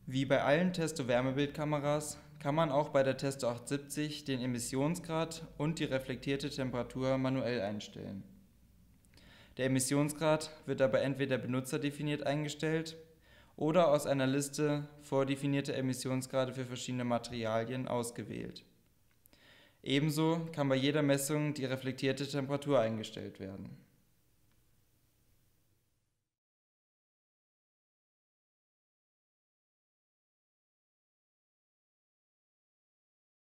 Wie bei allen Testo-Wärmebildkameras kann man auch bei der Testo 870 den Emissionsgrad und die reflektierte Temperatur manuell einstellen. Der Emissionsgrad wird dabei entweder benutzerdefiniert eingestellt oder aus einer Liste vordefinierte Emissionsgrade für verschiedene Materialien ausgewählt. Ebenso kann bei jeder Messung die reflektierte Temperatur eingestellt werden.